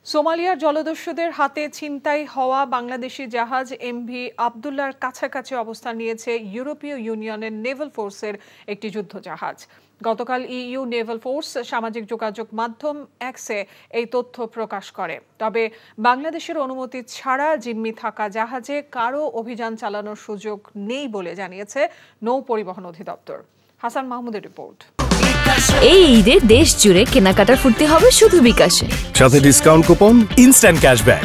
সোমালিয়ার জলদস্যুদের হাতে ছিনতাই হওয়া বাংলাদেশি জাহাজ এমভি আব্দুল্লাহর কাছাকাছি অবস্থান নিয়েছে ইউরোপীয় ইউনিয়নের নেভাল ফোর্সের একটি যুদ্ধ জাহাজ। গতকাল ইইউ নেভাল ফোর্স সামাজিক যোগাযোগ মাধ্যম এক্সে এই তথ্য প্রকাশ করে। তবে বাংলাদেশের অনুমতি ছাড়া জিম্মি থাকা জাহাজে কারো অভিযান চালানোর সুযোগ নেই বলে জানিয়েছে নৌ পরিবহন অধিদপ্তর। হাসান মাহমুদের রিপোর্ট। এই ঈদে দেশ জুড়ে কেনাকাটার ফুর্তি হবে শুধু বিকাশে, সাথে ডিসকাউন্ট কুপন, ইনস্ট্যান্ট ক্যাশব্যাক।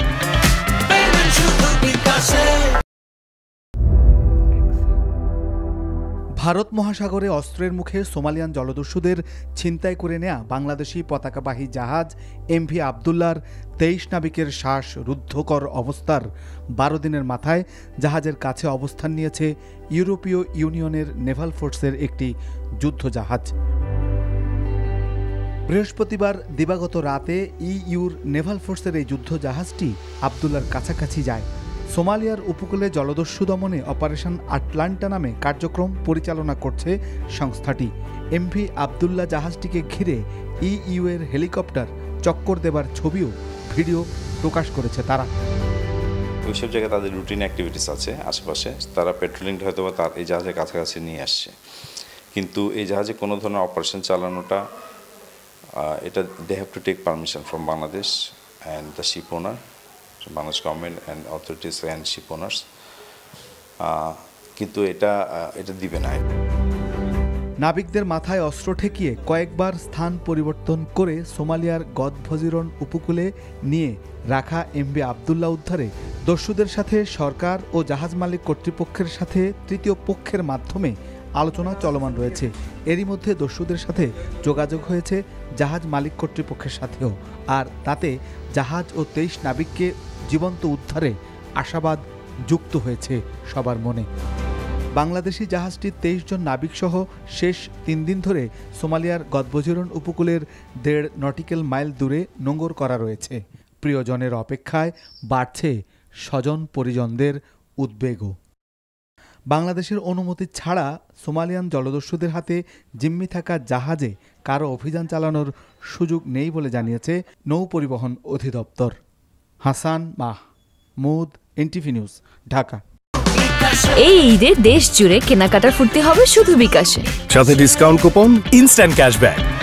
ভারত মহাসাগরে অস্ত্রের মুখে সোমালিয়ান জলদস্যুদের ছিনতাই করে নেয়া বাংলাদেশি পতাকাবাহী জাহাজ এমভি আব্দুল্লাহর 23 নাবিকের শ্বাস রুদ্ধকর অবস্থার 12 দিনের মাথায় জাহাজের কাছে অবস্থান নিয়েছে ইউরোপীয় ইউনিয়নের নেভাল ফোর্সের একটি যুদ্ধ জাহাজ। বৃহস্পতিবার দিবাগত রাতে ইইউর নেভাল ফোর্সের এই যুদ্ধ জাহাজটি আব্দুল্লাহর কাছাকাছি যায়। সোমালিয়ার উপকূলে জলদস্যু দমনে অপারেশন আটলান্টা নামে কার্যক্রম পরিচালনা করছে সংস্থাটি। এমভি আব্দুল্লাহ জাহাজটিকে ঘিরে ইইউ এর হেলিকপ্টার চক্কর দেবার ছবিও ভিডিও প্রকাশ করেছে তারা। ওইসব জায়গায় তাদের রুটিন অ্যাক্টিভিটিস আছে আশেপাশে, তারা পেট্রোলিং হয়তো বা তার এই জাহাজের কাছাকাছি নিয়ে আসছে, কিন্তু এই জাহাজে কোনো ধরনের অপারেশন চালানোটা এটা they have to take permission from Bangladesh and the ship owner, Bangladesh government and authorities and ship owners, কিন্তু এটা দিবে না। নাবিকদের মাথায় অস্ত্র ঠেকিয়ে কয়েকবার স্থান পরিবর্তন করে সোমালিয়ার গদভজিরন উপকূলে নিয়ে রাখা এমভি আব্দুল্লাহ উদ্ধারে দস্যুদের সাথে সরকার ও জাহাজ মালিক কর্তৃপক্ষের সাথে তৃতীয় পক্ষের মাধ্যমে আলোচনা চলমান রয়েছে। এরই মধ্যে দস্যুদের সাথে যোগাযোগ হয়েছে জাহাজ মালিক কর্তৃপক্ষের সাথেও, আর তাতে জাহাজ ও 23 নাবিককে জীবন্ত উদ্ধারে আশাবাদ যুক্ত হয়েছে সবার মনে। বাংলাদেশি জাহাজটি 23 জন নাবিকসহ শেষ 3 দিন ধরে সোমালিয়ার গদভজিরন উপকূলের 1.5 নটিক্যাল মাইল দূরে নোঙর করা রয়েছে। প্রিয়জনের অপেক্ষায় বাড়ছে স্বজন পরিজনদের উদ্বেগও। বাংলাদেশের অনুমতি ছাড়া সোমালিয়ান জলদস্যুদের হাতে জিম্মি থাকা জাহাজে কারো অভিযান চালানোর সুযোগ নেই বলে জানিয়েছে নৌ পরিবহন অধিদপ্তর। Hasan Mahmud, NTV news, Dhaka. এই ঈদে দেশ জুড়ে কেনাকাটার ফুর্তি হবে শুধু বিকাশে, সাথে ডিসকাউন্ট কুপন, ইনস্ট্যান্ট ক্যাশব্যাক।